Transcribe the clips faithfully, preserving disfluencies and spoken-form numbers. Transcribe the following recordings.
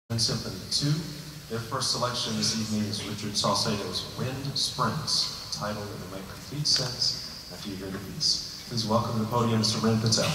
Symphony two. Their first selection this evening is Richard Saucedo's Wind Springs, a title that will make complete sense after you hear the piece. Please welcome to the podium Mister Ren Patel.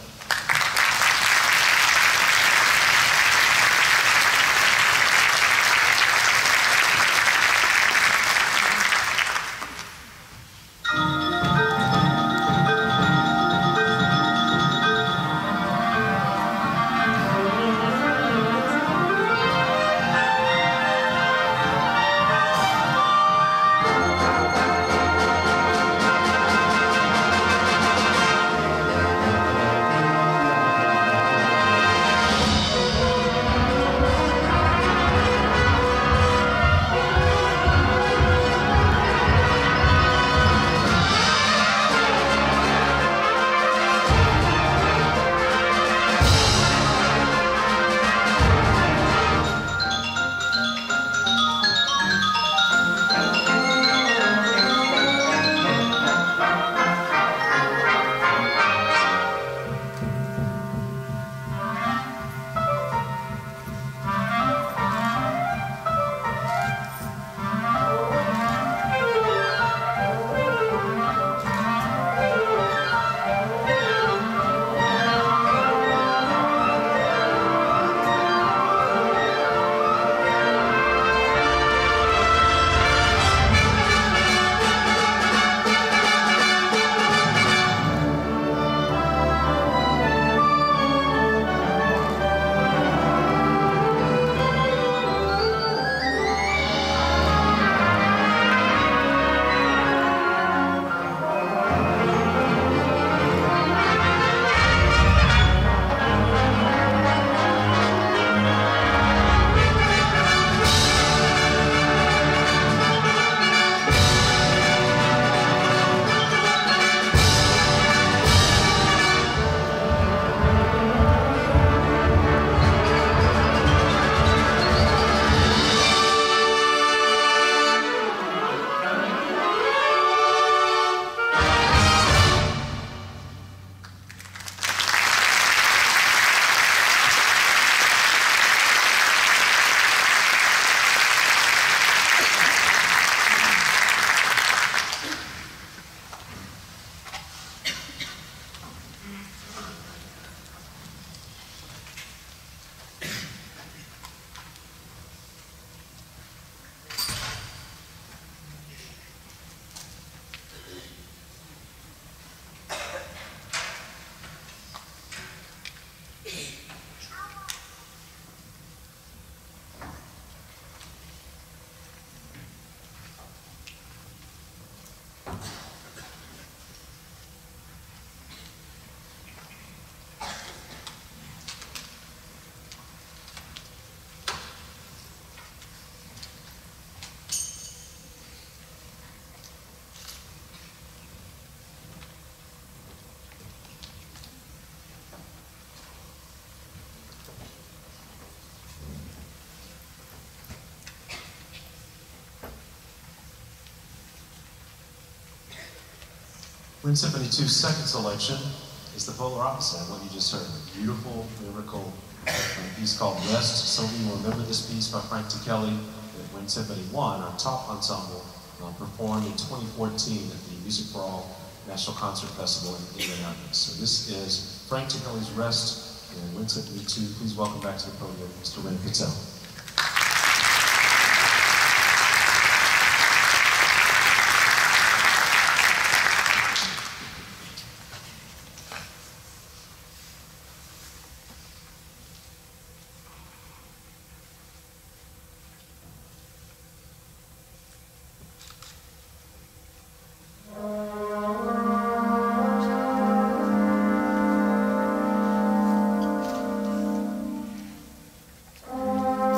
Wind Symphony two's second selection is the polar opposite of what you just heard. A beautiful, lyrical a piece called Rest. Some of you will remember this piece by Frank Ticheli that Wind Symphony one, our top ensemble, uh, performed in twenty fourteen at the Music for All National Concert Festival in Indianapolis. So this is Frank Ticheli's Rest and Wind Symphony two. Please welcome back to the podium Mister Ren Patel. Thank you.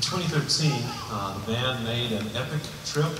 twenty thirteen, uh, the band made an epic trip.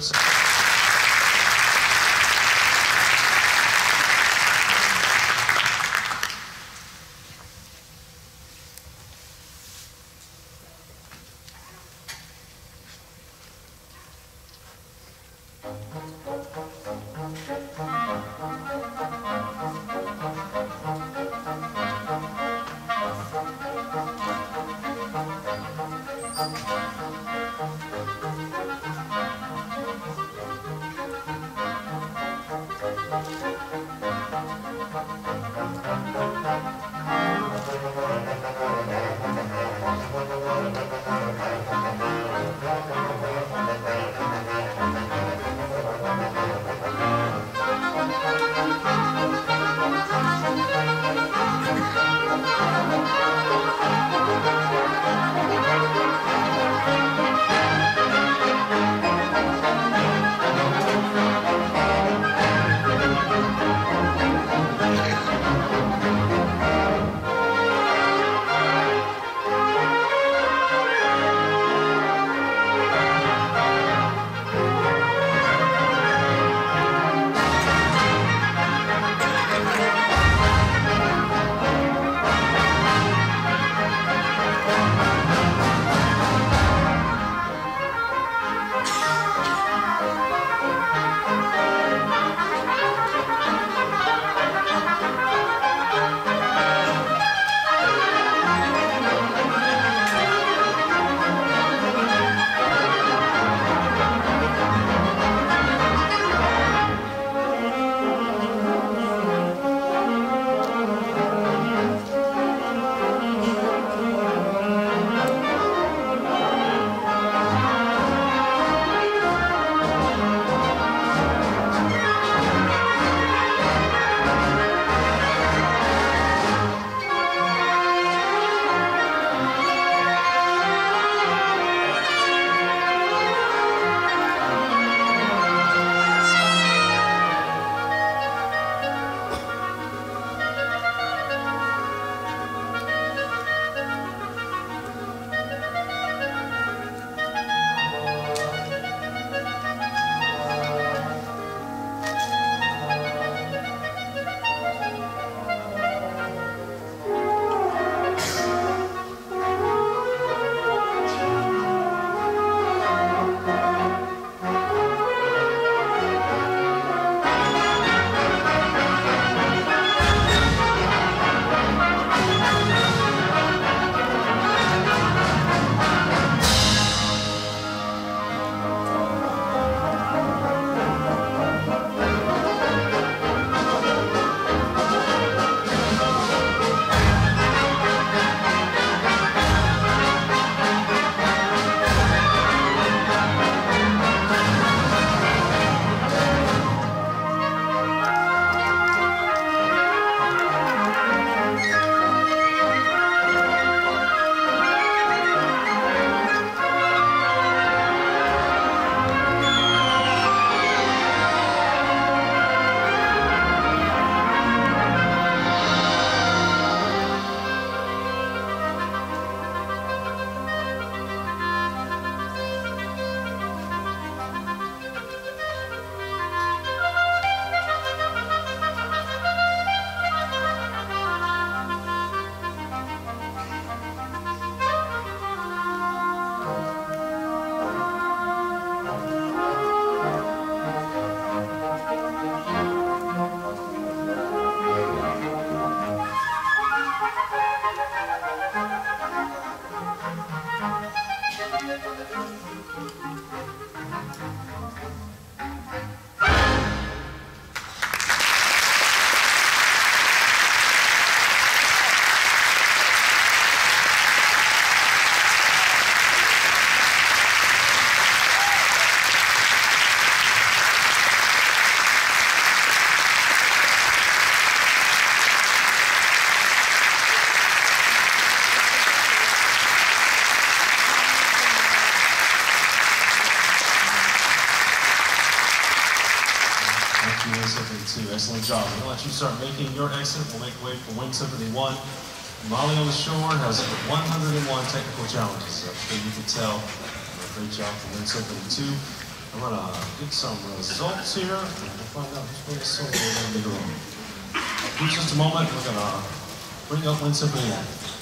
Wind Symphony two. Excellent job. We'll let you start making your exit. We'll make way for Wind Symphony one. Molly on the shore has one hundred and one technical challenges. I'm sure you can tell. Great job for Wind Symphony two. I'm going to get some results here, and we'll find out which way the solo is going to go. In just a moment, we're going to bring up Wind Symphony one.